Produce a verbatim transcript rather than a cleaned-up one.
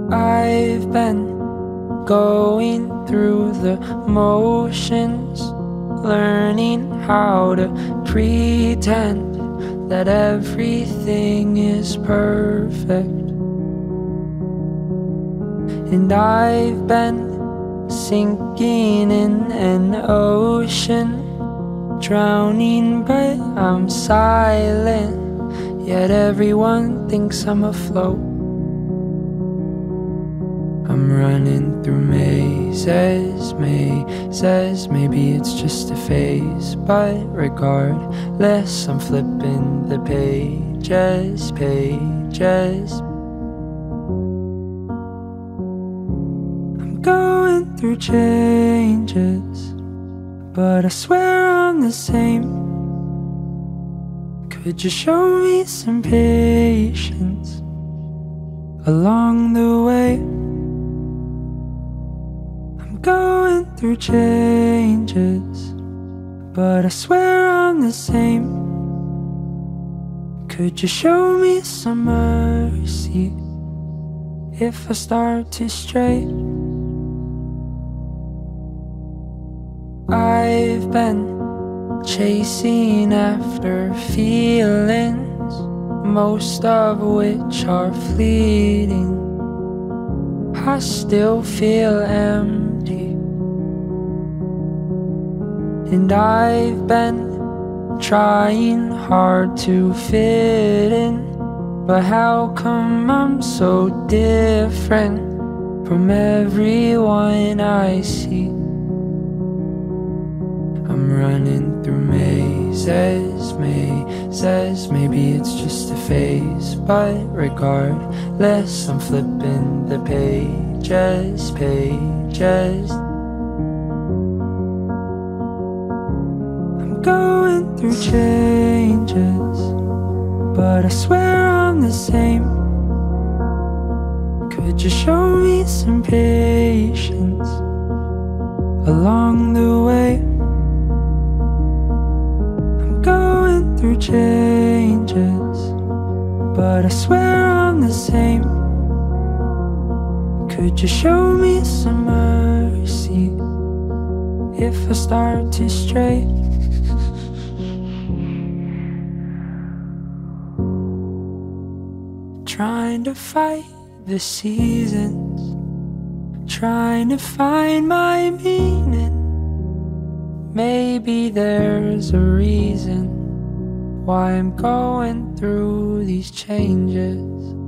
I've been going through the motions, learning how to pretend that everything is perfect. And I've been sinking in an ocean, drowning but I'm silent, yet everyone thinks I'm afloat. I'm running through mazes, mazes, maybe it's just a phase, but regardless, I'm flipping the pages, pages. I'm going through changes, but I swear I'm the same. Could you show me some patience along the way? Going through changes, but I swear I'm the same. Could you show me some mercy if I start to stray? I've been chasing after feelings, most of which are fleeting. I still feel empty, and I've been trying hard to fit in, but how come I'm so different from everyone I see? I'm running through mazes, mazes, maybe it's just a phase, but regardless, I'm flipping the pages, pages. I'm going through changes, but I swear I'm the same. Could you show me some patience along the way? Going through changes, but I swear I'm the same. Could you show me some mercy if I start to stray? Trying to fight the seasons, trying to find my meaning. Maybe there's a reason why I'm going through these changes.